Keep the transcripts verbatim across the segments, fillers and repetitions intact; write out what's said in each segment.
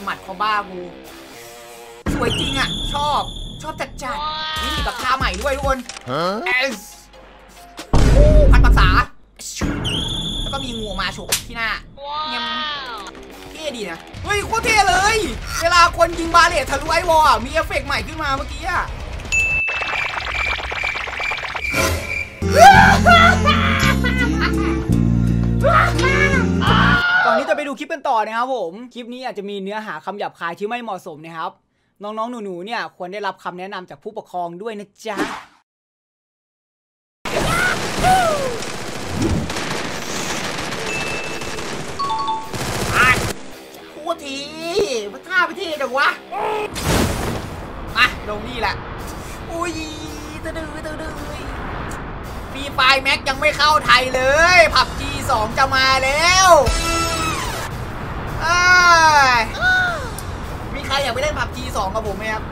หมัดคอบ้ากูสวยจริงอ่ะชอบชอบจัดจัดนี่มีกับท่าใหม่ด้วยทุกคนเอสพันภาษาแล้วก็มีงูมาฉกที่หน้าเงี้ยเท่ดีนะเฮ้ยโคตรเท่เลยเวลาคนยิงบาเลตทะลุไอวอลอ่ะมีเอฟเฟกต์ใหม่ขึ้นมาเมื่อกี้อ่ะก่อนที่จะไปดูคลิปกันต่อนะครับผมคลิปนี้อาจจะมีเนื้อหาคำหยาบคายที่ไม่เหมาะสมนะครับน้องๆหนูๆเนี่ยควรได้รับคำแนะนำจากผู้ปกครองด้วยนะจ๊ะพูดทีมันท่าไปทีจังวะมาลงนี่แหละอุ้ยตะดื้อตะดื้อฟรีไฟแม็กยังไม่เข้าไทยเลยผับจีสองจะมาแล้วมีใครอยากไปเล่นผับจีสองกับผมไหมครับ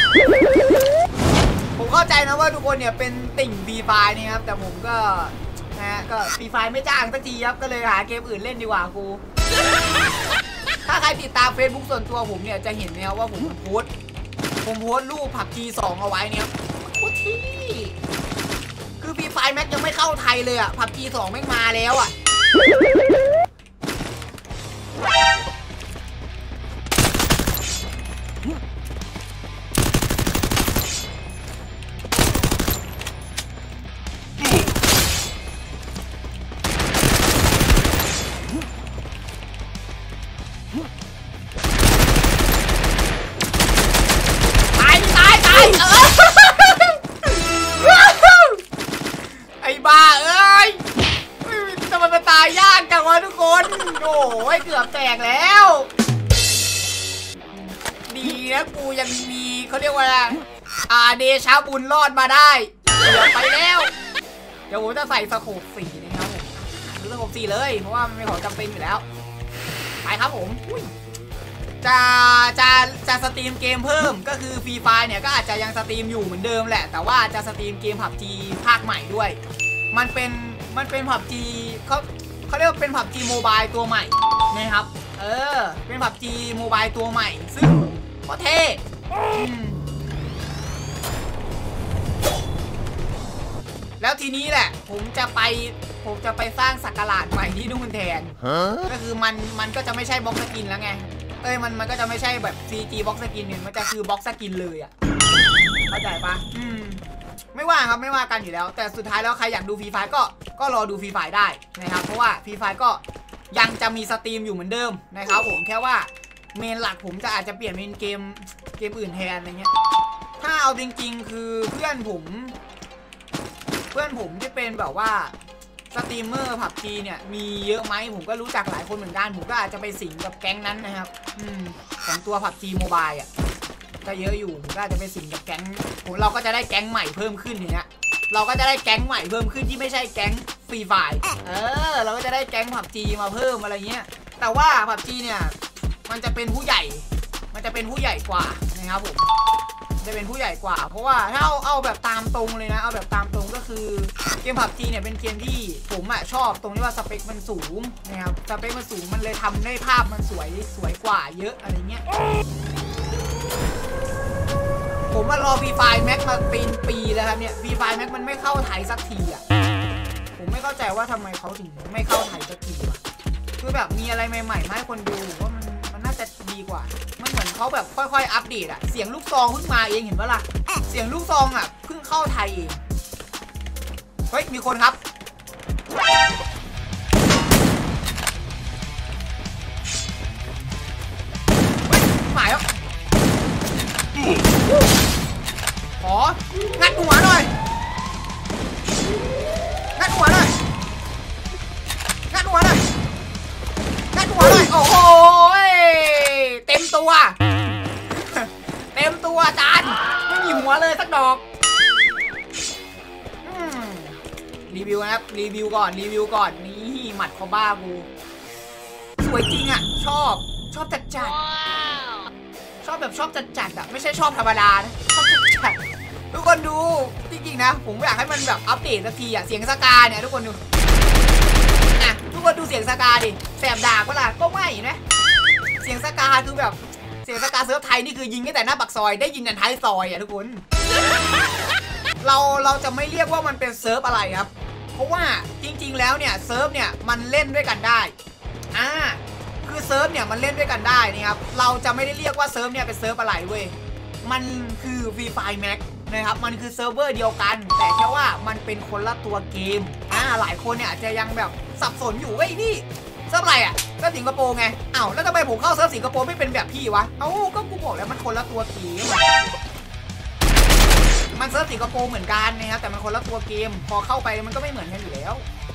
ผมเข้าใจนะว่าทุกคนเนี่ยเป็นติ่งฟรีไฟนี่ครับแต่ผมก็นะฮะก็ฟรีไฟไม่จ้างสักทีครับก็เลยหาเกมอื่นเล่นดีกว่ากูถ้าใครติดตาม Facebook ส่วนตัวผมเนี่ยจะเห็นนะครับว่าผมโพสผมโพสรูปผับจีสองเอาไว้เนี่ยโคตรที่คือฟรีไฟแม็กยังไม่เข้าไทยเลยอ่ะผับจีสองไม่มาแล้วอ่ะโอ้ยเกือบแตกแล้วดีนะกูยังมีเขาเรียกว่าอาเดชาบุญรอดมาได้เกือบไปแล้วเดี๋ยวผมจะใส่สโคปสีนะครับผมซื้อสโคปสีเลยเพราะว่ามันเป็นของจำเป็นอยู่แล้วไปครับผมจะจะจะสตรีมเกมเพิ่มก็คือฟรีไฟเนี่ยก็อาจจะยังสตรีมอยู่เหมือนเดิมแหละแต่ว่าจะสตรีมเกมผับจีภาคใหม่ด้วยมันเป็นมันเป็นผับจีเขาเขาเรียกว่าเป็นผับจีโมบายตัวใหม่นะครับเออเป็นผับจีโมบายตัวใหม่ซึ่งก็เท่แล้วทีนี้แหละผมจะไปผมจะไปสร้างสักการะใหม่ที่นู่นแทนก็คือมันมันก็จะไม่ใช่บ็อกสกินแล้วไงเอ้ยมันมันก็จะไม่ใช่แบบ ซี จี บ็อกสกินเนี่ยมันจะคือบ็อกสกินเลยอ่ะเข้าใจปะอืมไม่ว่าครับไม่ว่ากันอยู่แล้วแต่สุดท้ายแล้วใครอยากดูฟรีไฟก็ก็รอดูฟรีไฟได้นะครับเพราะว่าฟรีไฟก็ยังจะมีสตรีมอยู่เหมือนเดิมนะครับผมแค่ว่าเมนหลักผมจะอาจจะเปลี่ยนเป็นเกมเกมอื่นแทนอะไรเงี้ยถ้าเอาจริงๆคือเพื่อนผมเพื่อนผมที่เป็นแบบว่าสตรีมเมอร์ผับจีเนี่ยมีเยอะไหมผมก็รู้จักหลายคนเหมือนกันผมก็อาจจะไปสิงกับแก๊งนั้นนะครับอืมของตัวผับจีโมบายอ่ะก็เยอะอยู่ผมก็อาจจะไปสิงกับแก๊งผมเราก็จะได้แก๊งใหม่เพิ่มขึ้นอย่างเงี้ยเราก็จะได้แก๊งใหม่เพิ่มขึ้นที่ไม่ใช่แก๊งฟรีไฟเออเราก็จะได้แก๊งผับจีมาเพิ่มอะไรเงี้ยแต่ว่าผับจีเนี่ยมันจะเป็นผู้ใหญ่มันจะเป็นผู้ใหญ่กว่านะครับผมจะเป็นผู้ใหญ่กว่าเพราะว่าถ้าเอาเอาแบบตามตรงเลยนะเอาแบบตามตรงก็คือเกมผับจีเนี่ยเป็นเกมที่ผมอ่ะชอบตรงที่ว่าสเปคมันสูงนะครับสเปคมันสูงมันเลยทำให้ภาพมันสวยสวยกว่าเยอะอะไรเงี้ยผมมารอฟรีไฟแม็กมาปีนปีแล้วครับเนี่ยฟรีไฟแม็กมันไม่เข้าไทยสักทีอ่ะผมไม่เข้าใจว่าทำไมเขาถึงไม่เข้าไทยสักทีวะคือแบบมีอะไรใหม่ๆมาให้คนดูว่ามันมันน่าจะดีกว่ามันเหมือนเขาแบบค่อยๆอัปเดตอะเสียงลูกซองเพิ่งมาเองเห็นปะล่ะเสียงลูกซองอะเพิ่งเข้าไทยเองเฮ้ยมีคนครับเฮ้ยหมายแล้วของัดหัวหน่อยงัดหัวหน่อยงัดหัวหน่อยงัดหัวหน่อยโอ้โหเต็มตัวเต็มตัวจานไม่มีหัวเลยสักดอกรีวิวนะครับรีวิวก่อนรีวิวก่อนนี่หมัดคอบ้ากูสวยจริงอ่ะชอบชอบจัดจัดชอบแบบชอบจัดจัดอ่ะไม่ใช่ชอบธรรมดานะชอบจัดจัดทุกคนดูจริงๆนะผมอยากให้มันแบบอัปเดตสักทีอ่ะเสียงสกาเนี่ยทุกคนดูอ่ะทุกคนดูเสียงสกาดิแสบดากเวลาก็ไม่นะเสียงสกาคือแบบสียงสกาเซิร์ฟไทยนี่คือยิงตั้งแต่หน้าปากซอยได้ยินยันท้ายซอยอ่ะทุกคนเราเราจะไม่เรียกว่ามันเป็นเซิร์ฟอะไรครับเพราะว่าจริงๆแล้วเนี่ยเซิร์ฟเนี่ยมันเล่นด้วยกันได้อ่าคือเซิร์ฟเนี่ยมันเล่นด้วยกันได้นี่ครับเราจะไม่ได้เรียกว่าเซิร์ฟเนี่ยเป็นเซิร์ฟอะไรเว้ยมันคือ Free Fire Max นะครับมันคือเซิร์ฟเวอร์เดียวกันแต่แค่ว่ามันเป็นคนละตัวเกมอ่าหลายคนเนี่ยจะยังแบบสับสนอยู่เว้ยนี่เซิร์ฟอะไรอ่ะเซิร์ฟสิงคโปร์ไงอ้าวแล้วทำไมผมเข้าเซิร์ฟสิงคโปร์ไม่เป็นแบบพี่วะเอ้าก็กูบอกแล้วมันคนละตัวเกมมันเซิร์ฟสิงคโปร์เหมือนกันนะครับแต่มันคนละตัวเกมพอเข้าไปมันก็ไม่เหมือนกันอยู่แล้ว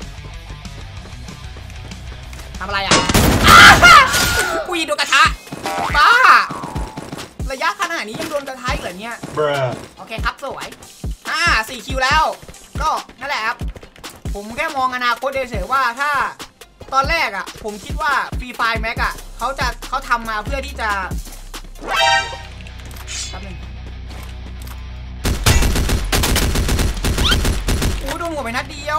ทำอะไรอ่ะกูยิงโดนกระทะบ้าระยะขนาดนี้ยังโดนกระทะอีกเหรอเนี่ยโอเคครับสวยอ่าสี่คิวแล้วก็นั่นแหละครับผมแค่มองอนาคตเฉยๆว่าถ้าตอนแรกอ่ะผมคิดว่า Free Fire Max อ่ะเขาจะเขาทำมาเพื่อที่จะแป๊บนึงอู้โดนหัวไปนัดเดียว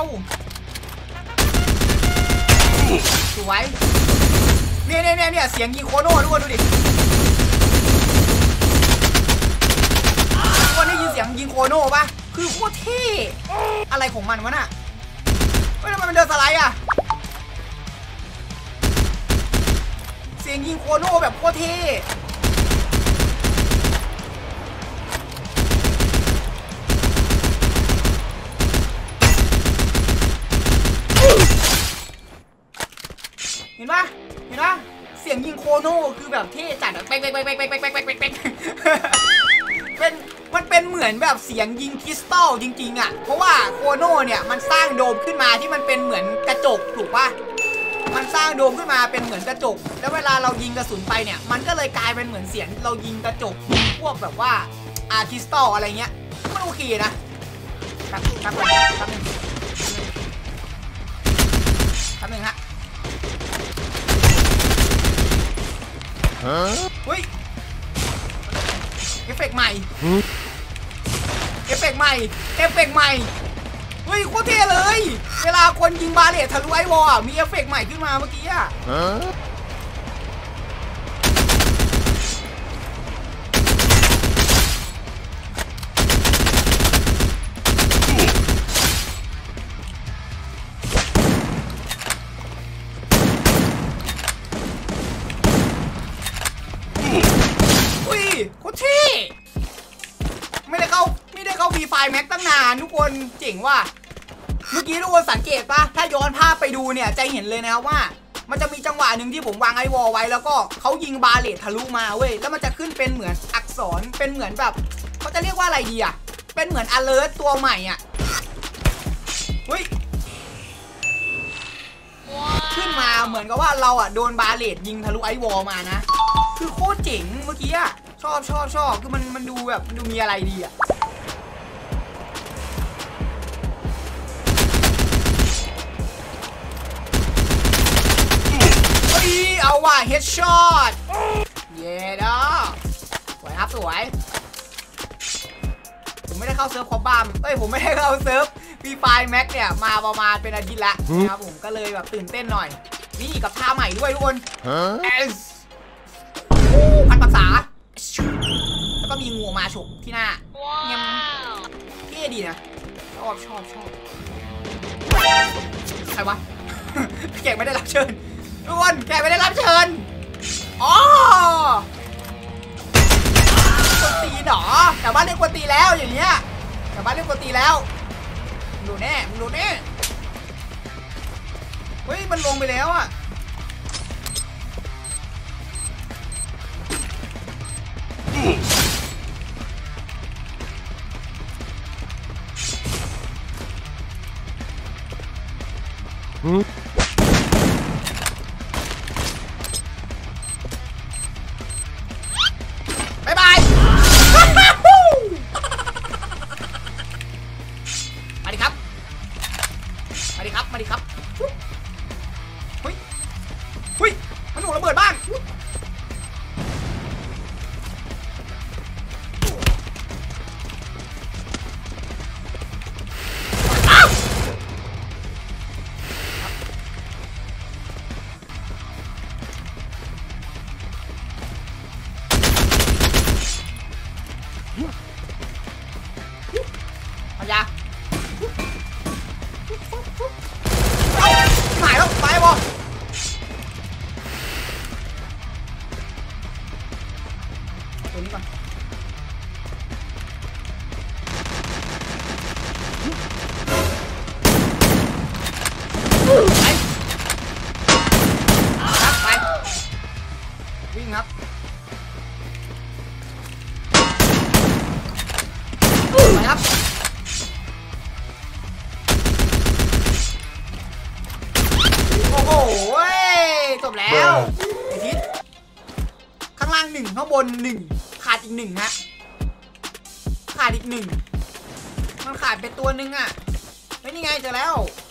สวยเนี่ยเนี่ยเนี่ยเนี่ยเสียงยิงโคโน่ทุกคนดูดิทุกคนได้ยินเสียงยิงโคโน่ปะคือโคตรเท่อะไรของมันวะน่ะเฮ้ยทำไมมันเดินสไลด์อะเสียงยิงโคโน่แบบโคตรเท่เห็นปะเห็นปะเสียงยิงโคโน่คือแบบเท่จัดอะเป๊กเป๊กเป๊กเป๊กเป๊กเป๊กเป๊กเป๊กเป๊กเป็นมันเป็นเหมือนแบบเสียงยิงคริสตัลจริงๆอะเพราะว่าโคโน่เนี่ยมันสร้างโดมขึ้นมาที่มันเป็นเหมือนกระจกถูกปะมันสร้างโดมขึ้นมาเป็นเหมือนกระจกแล้วเวลาเรายิงกระสุนไปเนี่ยมันก็เลยกลายเป็นเหมือนเสียงเรายิงกระจกพวกแบบว่าอาร์คริสตัลอะไรเงี้ยมันโอเคนะครับครับครับหนึ่งครับหนึ่งฮะเฮ้ยเอฟเฟกต์ใหม่เอฟเฟกต์ใหม่เอฟเฟกต์ใหม่เฮ้ยโคตรเท่เลยเวลาคนยิงบาเลตทะลุไอวอลมีเอฟเฟกต์ใหม่ขึ้นมาเมื่อกี้อ่ะโคตรเท่ไม่ได้เข้าไม่ได้เข้า Free Fire Max ตั้งนานทุกคนเจ๋งว่ะเมื่อกี้ทุกคนสังเกตปะถ้าย้อนภาพไปดูเนี่ยจะเห็นเลยนะครับว่ามันจะมีจังหวะหนึ่งที่ผมวางไอวอลไว้แล้วก็เขายิงบาเลตทะลุมาเว้ยแล้วมันจะขึ้นเป็นเหมือนอักษรเป็นเหมือนแบบเขาจะเรียกว่าอะไรดีอ่ะเป็นเหมือน alert ตัวใหม่อ่ะเฮ้ยขึ้นมาเหมือนกับว่าเราอ่ะโดนบาเลตยิงทะลุไอวอลมานะคือโคตรเจ๋งเมื่อกี้อ่ะชอบชอบชอบคือมันมันดูแบบดูมีอะไรดีอ่ะเฮ้ยเอาว่ะเฮดช็อตเย้ด้อสวยครับสวยผมไม่ได้เข้าเซิร์ฟคอมบ้ามเอ้ยผมไม่ได้เข้าเซิร์ฟFree Fire Maxเนี่ยมาประมาณเป็นอาทิตย์ละนะครับผมก็เลยแบบตื่นเต้นหน่อยนี่กับท่าใหม่ด้วยทุกคนเอสโอ้พันภาษาแล้วก็มีงูมาฉกที่หน้าเงี้ยเท่ดีนะชอบชอบชอบใครวะแขกไม่ได้รับเชิญทุกคนแขกไม่ได้รับเชิญอ๋อกวนตีหนอแต่บ้านเรียกกวนตีแล้วอย่างเงี้ยแต่บ้านเรียกกวนตีแล้วดูแน่ดูแน่เฮ้ยมันลงไปแล้วอ่ะบ๊ายบายมาดิครับมาดิครับมาดิครับเฮ้ยเอายาหายแล้วไปบอตัวนี้ก่อนไปครับไปวิ่งครับไปครับโอ้โหจบแล้วไอ้ทิศข้างล่างหนึ่งข้างบนหนึ่งขาดอีกหนึ่งฮะขาดอีกหนึ่งมันขาดเป็นตัวหนึ่งอ่ะไม่นี่ไงเจอแล้ว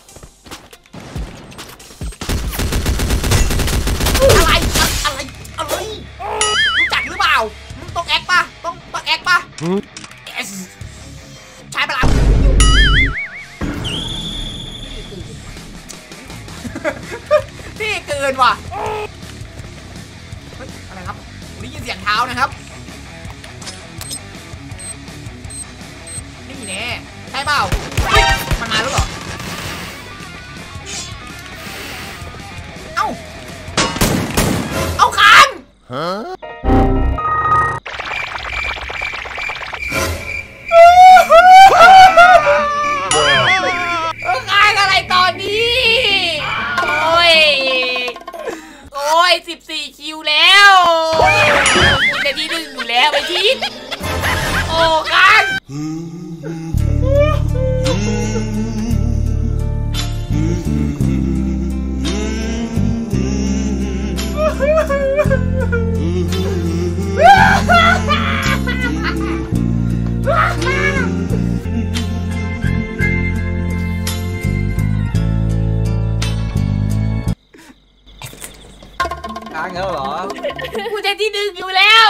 อะไรอะไรอะไรรู้จักหรือเปล่าต้องแอคป่ะต้องต้องแอคป่ะใช้พลังพี่เกินว่ะเฮ้ยอะไรครับได้ยินเสียงเท้านะครับนี่แน่ใช่เปล่ามันมาแล้วเหรอเอ้าเอาคันฮะอะไรตอนนี้โอ้ยโอ้ยสิบสี่คิวแล้วคุณจะที่หนึ่งอยู่แล้วไปทิศโอ้กันค้างแล้วเหรอกูจะที่หนึ่งอยู่แล้ว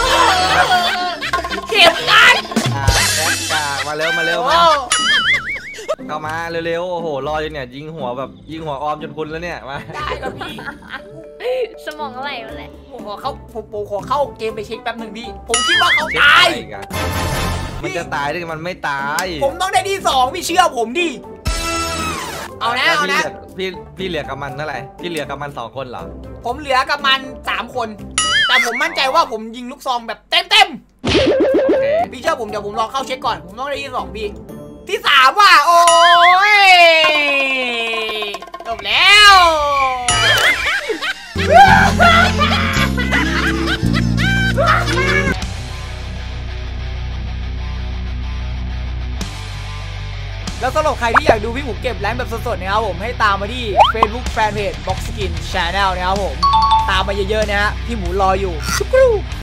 เข็มกันอ่าแบ็คกามาเร็วมาเร็วมาเข้ามาเร็วๆโอ้โหรออยู่เนี่ยยิงหัวแบบยิงหัวออมจนพุนแล้วเนี่ยมาได้ครับพี่สมองอะไรวะแหละผมขอเข้าผมผมขอเข้าเกมไปเช็คแป๊บหนึ่งพี่ผมคิดว่าเขาตายมันจะตายได้มันไม่ตายผมต้องได้ที่สองพี่เชื่อผมดิเอานะเอานะพี่พี่เหลือกับมันเท่าไหร่พี่เหลือกับมันสองคนเหรอผมเหลือกับมันสามคนแต่ผมมั่นใจว่าผมยิงลูกซองแบบเต็มเต็มพี่เชื่อผมเดี๋ยวผมลองเข้าเช็คก่อนผมต้องได้ที่สองพี่ที่สามว่ะโอ้ยจบแล้วแล้วสำหรับใครที่อยากดูพี่หมูเก็บแรงแบบสดๆนะครับผมให้ตามมาที่ Facebook Fanpage Box Skin Channel นะครับผมตามมาเยอะๆนะฮะพี่หมูรออยู่